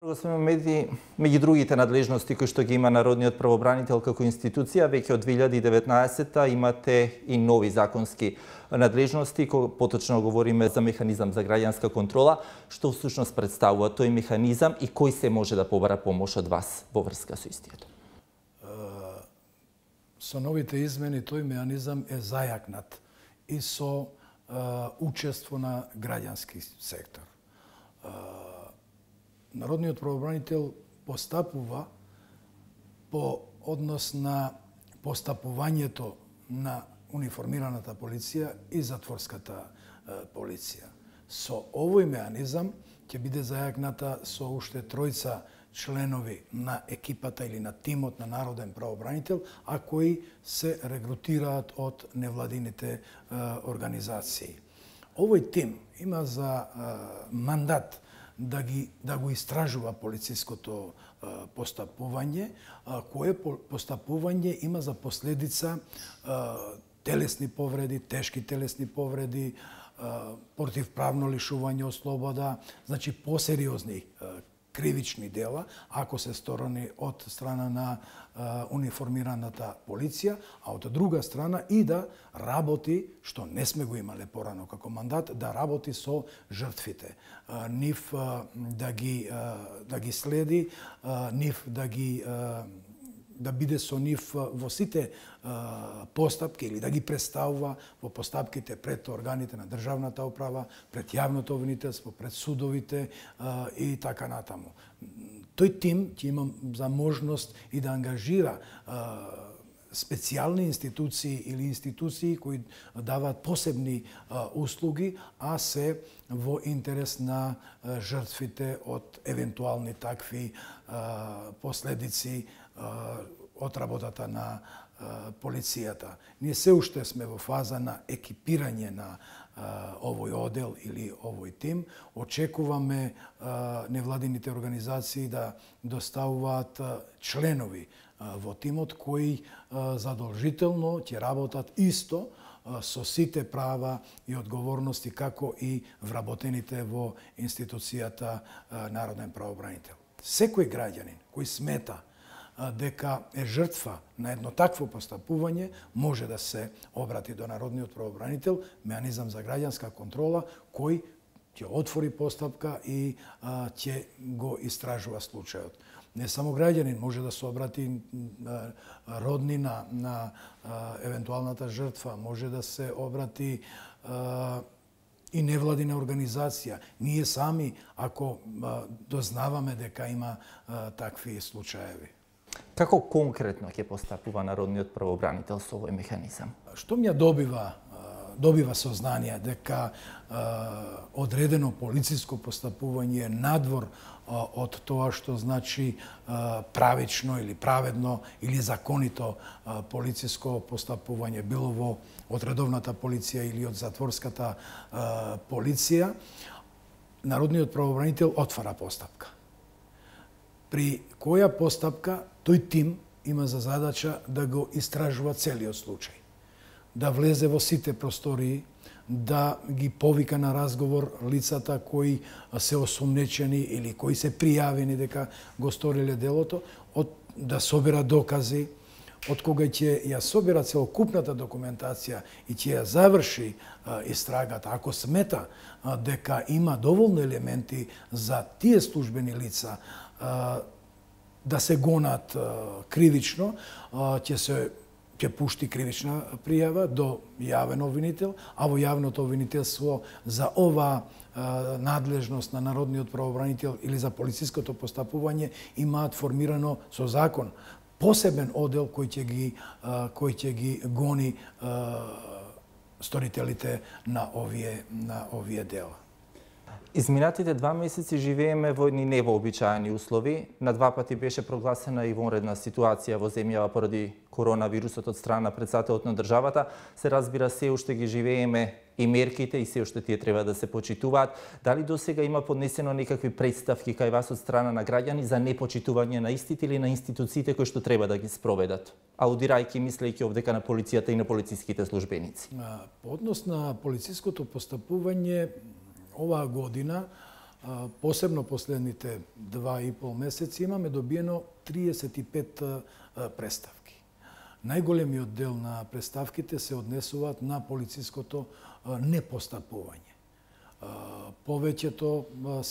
Господин Меди, меѓу другите надлежности кои што ги има Народниот правобранител како институција, веќе од 2019 имате и нови законски надлежности, поточно говориме за механизам за граѓанска контрола. Што всушност представува тој механизам и кој се може да побара помош од вас во врска со истиот? Со новите измени тој механизам е зајакнат и со учество на граѓански сектор. Народниот правобранител постапува по однос на постапувањето на униформираната полиција и затворската полиција. Со овој механизам ќе биде зајакната со уште тројца членови на екипата или на тимот на народен правобранител, а кои се регрутираат од невладините организации. Овој тим има за мандат да го истражува полициското постапување, кое постапување има за последица телесни повреди, тешки телесни повреди, противправно лишување од слобода, значи посериозни кривични дела, ако се сторени од страна на униформираната полиција, а од друга страна и да работи, што не сме го имале порано како мандат, да работи со жртвите. Нив да ги следи, нив да биде со нив во сите постапки или да ги представува во постапките пред органите на државната управа, пред јавното обвинителство, пред судовите и така натаму. Тој тим ќе има за можност и да ангажира специјални институции или институции кои даваат посебни услуги, а се во интерес на жртвите од евентуални такви последици од работата на полицијата. Ние се уште сме во фаза на екипирање на овој одел или овој тим. Очекуваме невладините организации да доставуваат членови во тимот кои задолжително ќе работат исто со сите права и одговорности како и вработените во институцијата Народен правобранител. Секој граѓанин кој смета дека е жртва на едно такво постапување, може да се обрати до Народниот правобранител, механизам за граѓанска контрола, кој ќе отвори постапка и ќе го истражува случајот. Не само граѓанин може да се обрати роднина на евентуалната жртва, може да се обрати и невладина организација. Ние сами, ако дознаваме дека има такви случаеви. Како конкретно ќе постапува Народниот правобранител со овој механизам? Што ми добива сознание дека одредено полициско постапување е надвор од тоа што значи правично или праведно или законито полициско постапување, било од редовната полиција или од затворската полиција, Народниот правобранител отвара постапка. При која постапка тој тим има за задача да го истражува целиот случај, да влезе во сите простории, да ги повика на разговор лицата кои се осумнечени или кои се пријавени дека го сториле делото, да собира докази, од кога ќе ја собира целокупната документација и ќе ја заврши истрагата, ако смета дека има доволно елементи за тие службени лица да се гонат кривично, ќе пушти кривична пријава до јавен обвинител, а во јавното обвинителство за ова надлежност на Народниот правобранител или за полициското постапување имаат формирано со закон посебен одел кој ќе ги гони сторителите на овие дела. Изминатите 2 месеци живееме во едни невообичаени услови. На 2 пати беше прогласена и вонредна ситуација во земјава поради коронавирусот од страна на претседателот на државата. Се разбира, се уште ги живееме и мерките и се уште тие треба да се почитуваат. Дали досега има поднесено некакви представки кај вас од страна на граѓани за непочитување на истите или на институциите кои што треба да ги спроведат? Аудирајќи, мислејќи овдека на полицијата и на полициските службеници. По однос на полициското постапување, оваа година посебно последните 2,5 месеци, имаме добиено 35 представки. Најголемиот дел на представките се однесуваат на полициското непостапување. Во повеќето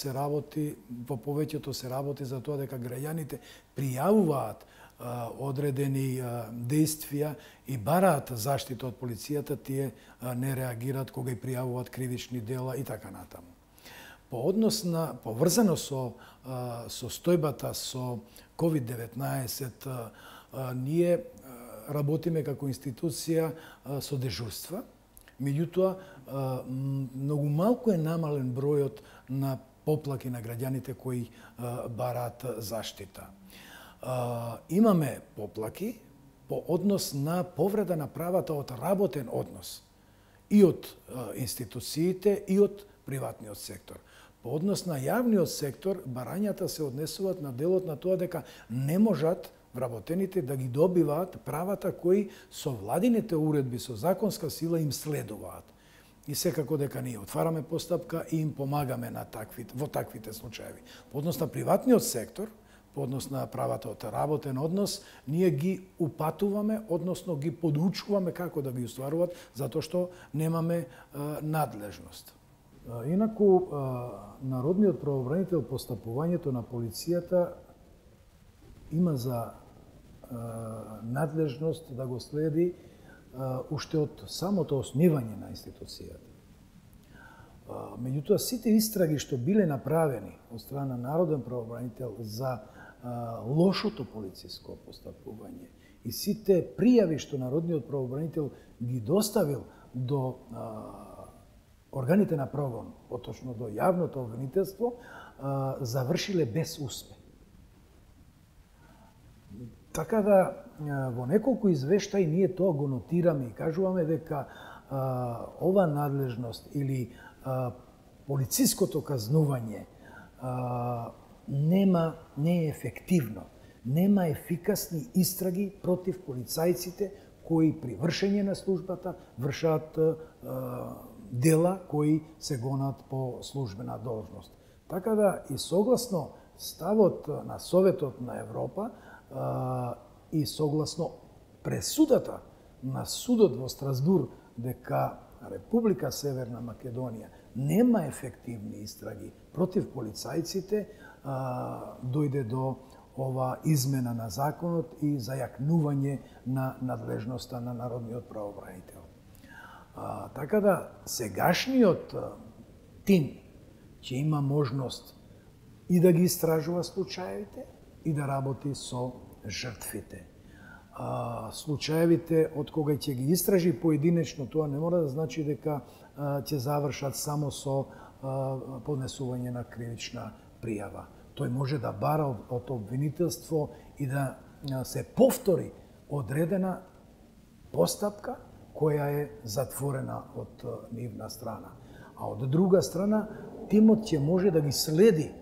се работи за тоа дека граѓаните пријавуваат одредени действија и бараат заштита од полицијата, тие не реагираат кога и пријавуваат кривични дела и така натаму. Поврзано со состојбата со COVID-19, ние работиме како институција со дежурства, меѓутоа многу малку е намален бројот на поплаки на граѓаните кои бараат заштита. Имаме поплаки по однос на повреда на правата од работен однос и од институциите и од приватниот сектор. По однос на јавниот сектор, барањата се однесуваат на делот на тоа дека не можат вработените да ги добиваат правата кои со владините уредби, со законска сила им следуваат. И секако дека ние отвараме постапка и им помагаме во таквите случаеви. По однос на приватниот сектор, по однос на правата од работен однос, ние ги упатуваме, односно ги подучуваме како да ги устваруваат, затоа што немаме надлежност. Инаку, Народниот правобранител постапувањето на полицијата има за надлежност да го следи уште од самото основање на институцијата. Меѓутоа, сите истраги што биле направени од страна на Народен правобранител за лошото полициско постапување и сите пријави што Народниот правобранител ги доставил до органите на прогон, поточно до јавното обвинителство, завршиле без успех. Така да, во неколку извештаи ние тоа го нотираме и кажуваме дека ова надлежност или полициското казнување не е ефективно. Нема ефикасни истраги против полицајците кои при вршење на службата вршат дела кои се гонат по службена должност. Така да и согласно ставот на Советот на Европа и согласно пресудата на судот во Страсбур дека Република Северна Македонија нема ефективни истраги против полицајците, дојде до ова измена на законот и зајакнување на надлежноста на Народниот правобранител. Така да сегашниот тим ќе има можност и да ги истражува случаевите и да работи со жртвите. Случаевите од кога ќе ги истражи поединечно, тоа не мора да значи дека ќе завршат само со поднесување на кривична пријава. Тој може да бара од обвинителство и да се повтори одредена постапка која е затворена од нивна страна. А од друга страна, тимот ќе може да ги следи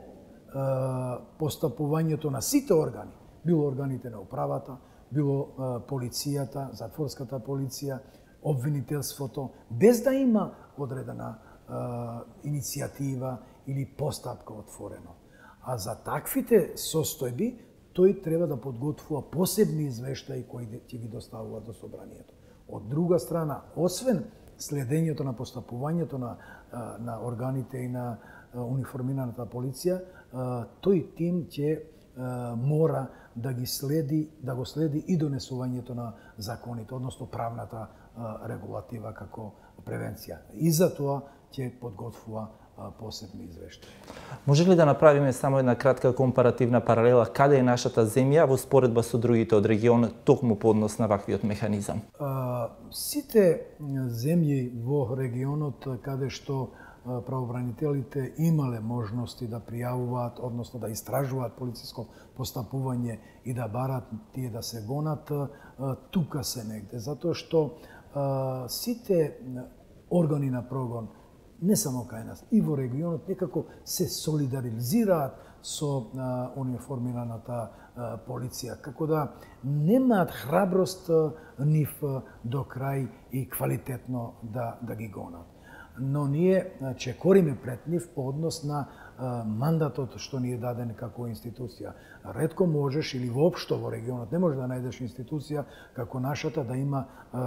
постапувањето на сите органи, било органите на управата, било полицијата, затворската полиција, обвинителството, без да има одредена иницијатива или постапка отворено. А за таквите состојби, тој треба да подготвува посебни извештаи кои ќе ги доставува до собранието. Од друга страна, освен следењето на постапувањето на органите и на униформираната полиција, тој тим ќе мора да го следи и донесувањето на законите, односно правната регулатива како превенција. И за тоа ќе подготвува посебни извештаи. Може ли да направиме само една кратка компаративна паралела каде е нашата земја во споредба со другите од регионот токму по однос на ваквиот механизам? Сите земји во регионот каде што правобранителите имале можности да пријавуваат, односно да истражуваат полициско постапување и да барат тие да се гонат, тука се негде. Затоа што сите органи на прогон, не само кај нас, и во регионот некако се солидаризираат со униформираната полиција, како да немаат храброст нив до крај и квалитетно да ги гонат. Но ние чекориме пред нив по однос на мандатот што ни е даден како институција. Ретко можеш или воопшто во регионот не можеш да најдеш институција како нашата да има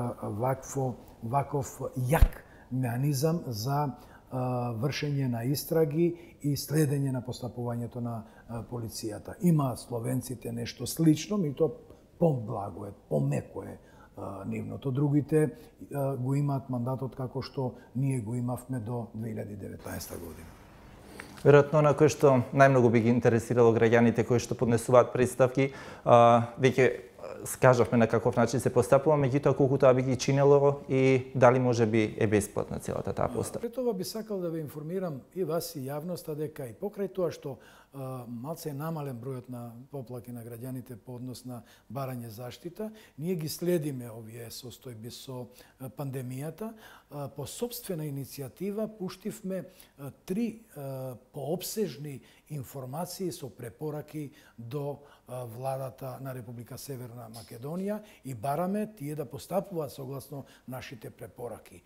ваков јак меанизам за вршење на истраги и следење на постапувањето на полицијата. Има словенците нешто слично, и тоа поблаго е, помеко е нивното. Другите го имаат мандатот како што ние го имавме до 2019 година. Веројатно на кој што најмногу би ги интересирало граѓаните кои што поднесуваат представки, веќе скажавме на каков начин се постапува, меѓутоа колку тоа би ги чинело и дали може би е бесплатна целата таа постапка. Пред това би сакал да ве информирам и вас и јавноста дека и покрај тоа што малце е намален бројот на поплаки на граѓаните по однос на барање заштита, ние ги следиме овие состојби со пандемијата. По собствена иницијатива пуштивме 3 поопсежни информации со препораки до владата на Република Северна Македонија и бараме тие да постапуваат согласно нашите препораки.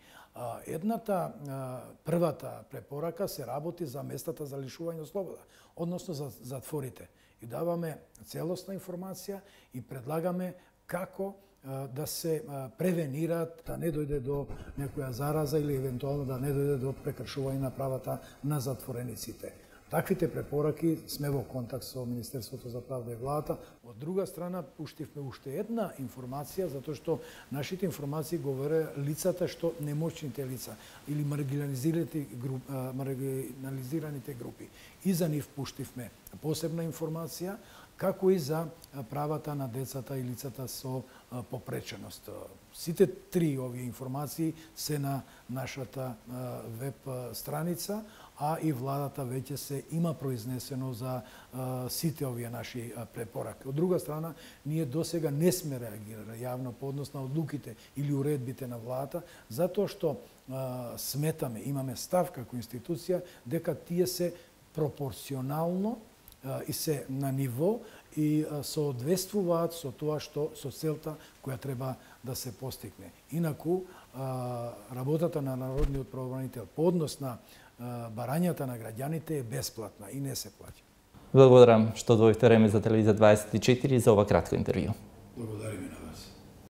Првата препорака се работи за местата за лишување од слобода, односно за затворите. И даваме целосна информација и предлагаме како да се превенираат, да не дојде до некоја зараза или евентуално да не дојде до прекршување на правата на затворениците. Таквите препораки сме во контакт со Министерството за правда и владата. Од друга страна, пуштивме уште една информација, затоа што нашите информации говоре лицата што немоćните лица или маргинализираните групи. И за нив пуштивме посебна информација, како и за правата на децата и лицата со попреченост. Сите 3 овие информации се на нашата веб страница, а и владата веќе се има произнесено за сите овие наши препораки. Од друга страна, ние досега не сме реагирали јавно по однос на одлуките или уредбите на владата, затоа што сметаме, имаме став како институција, дека тие се пропорционално и се на ниво и соодветствуваат со тоа што со целта која треба да се постигне. Инаку, работата на Народниот правобранител по однос на барањата на граѓаните е бесплатна и не се плаќа. Благодарам што одвоивте време за Телевизија 24 за ова кратко интервју. Благодарим и на вас.